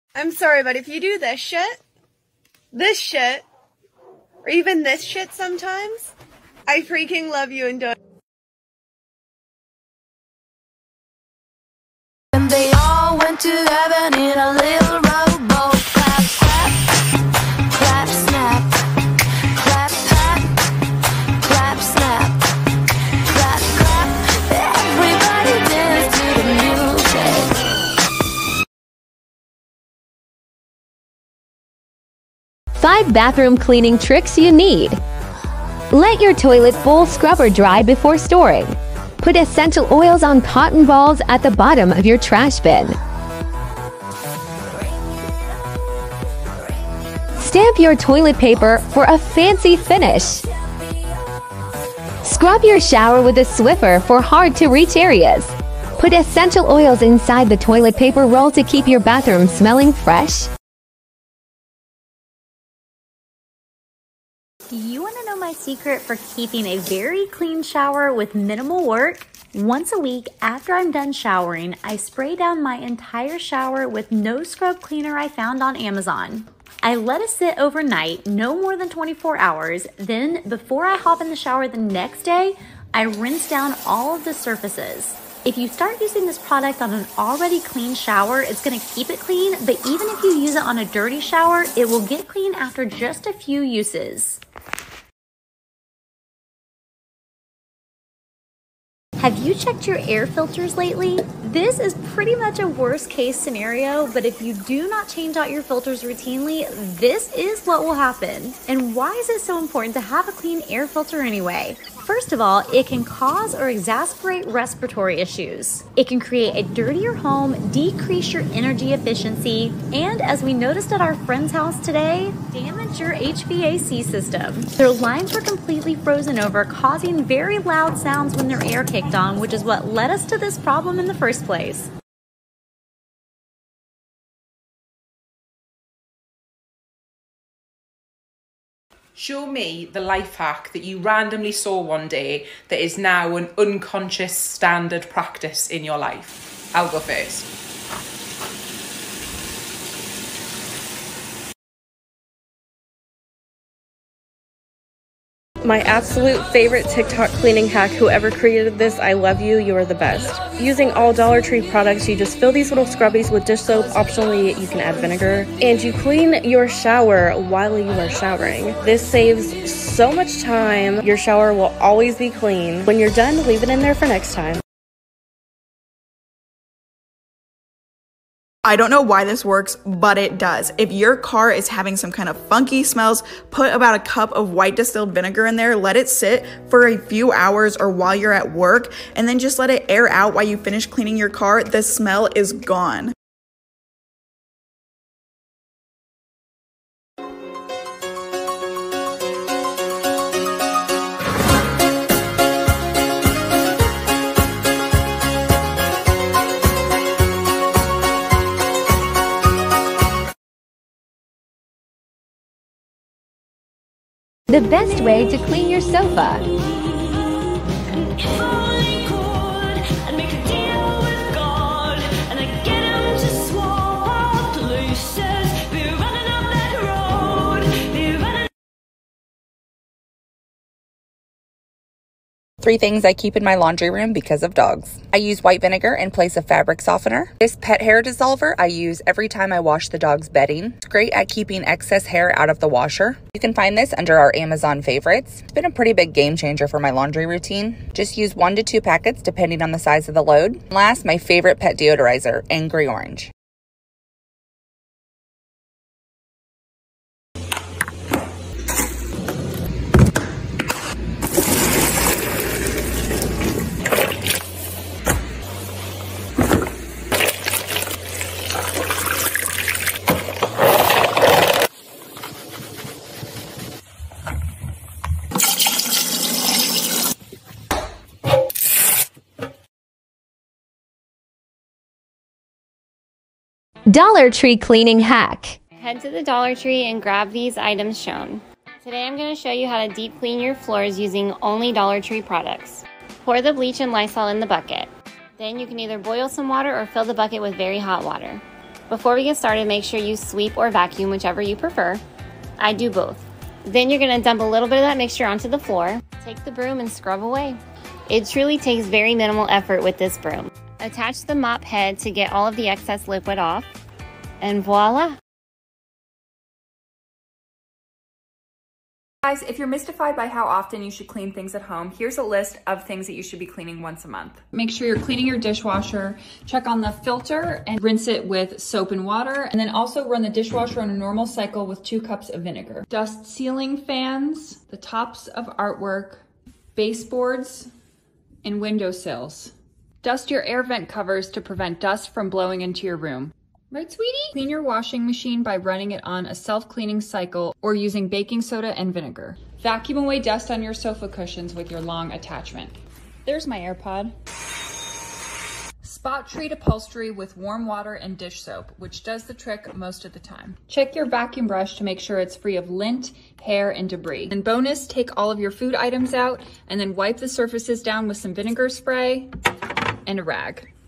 I'm sorry, but if you do this shit, or even this shit sometimes, I freaking love you and don't. And they all went to heaven in a little rowboat. Clap, clap, clap, snap. Clap, clap, clap, snap. Clap, clap, everybody dance to the music. 5 bathroom cleaning tricks you need. Let your toilet bowl scrub or dry before storing. Put essential oils on cotton balls at the bottom of your trash bin. Stamp your toilet paper for a fancy finish. Scrub your shower with a Swiffer for hard-to-reach areas. Put essential oils inside the toilet paper roll to keep your bathroom smelling fresh. Do you want to know my secret for keeping a very clean shower with minimal work? Once a week after I'm done showering, I spray down my entire shower with no scrub cleaner I found on Amazon. I let it sit overnight, no more than 24 hours. Then, before I hop in the shower the next day, I rinse down all of the surfaces. If you start using this product on an already clean shower, it's going to keep it clean, but even if you use it on a dirty shower, it will get clean after just a few uses. Have you checked your air filters lately? This is pretty much a worst case scenario, but if you do not change out your filters routinely, this is what will happen. And why is it so important to have a clean air filter anyway? First of all, it can cause or exacerbate respiratory issues. It can create a dirtier home, decrease your energy efficiency, and as we noticed at our friend's house today, damage your HVAC system. Their lines were completely frozen over, causing very loud sounds when their air kicked on, which is what led us to this problem in the first place. Show me the life hack that you randomly saw one day that is now an unconscious standard practice in your life. I'll go first. My absolute favorite TikTok cleaning hack, whoever created this, I love you, you are the best. Using all Dollar Tree products, you just fill these little scrubbies with dish soap, optionally you can add vinegar, and you clean your shower while you are showering. This saves so much time, your shower will always be clean. When you're done, leave it in there for next time. I don't know why this works, but it does. If your car is having some kind of funky smells, put about a cup of white distilled vinegar in there, let it sit for a few hours or while you're at work, and then just let it air out while you finish cleaning your car. The smell is gone. The best way to clean your sofa. Three things I keep in my laundry room because of dogs. I use white vinegar in place of fabric softener. This pet hair dissolver I use every time I wash the dog's bedding. It's great at keeping excess hair out of the washer. You can find this under our Amazon favorites. It's been a pretty big game changer for my laundry routine. Just use 1 to 2 packets depending on the size of the load. And last, my favorite pet deodorizer, Angry Orange. Dollar Tree cleaning hack. Head to the Dollar Tree and grab these items shown. Today I'm going to show you how to deep clean your floors using only Dollar Tree products. Pour the bleach and Lysol in the bucket. Then you can either boil some water or fill the bucket with very hot water. Before we get started, make sure you sweep or vacuum, whichever you prefer. I do both. Then you're gonna dump a little bit of that mixture onto the floor. Take the broom and scrub away. It truly takes very minimal effort with this broom. Attach the mop head to get all of the excess liquid off, and voila. Guys, if you're mystified by how often you should clean things at home, here's a list of things that you should be cleaning once a month. Make sure you're cleaning your dishwasher, check on the filter and rinse it with soap and water, and then also run the dishwasher on a normal cycle with 2 cups of vinegar. Dust ceiling fans, the tops of artwork, baseboards, and windowsills. Dust your air vent covers to prevent dust from blowing into your room. Right, sweetie? Clean your washing machine by running it on a self-cleaning cycle or using baking soda and vinegar. Vacuum away dust on your sofa cushions with your long attachment. There's my AirPod. Spot treat upholstery with warm water and dish soap, which does the trick most of the time. Check your vacuum brush to make sure it's free of lint, hair, and debris. And bonus, take all of your food items out and then wipe the surfaces down with some vinegar spray and a rag.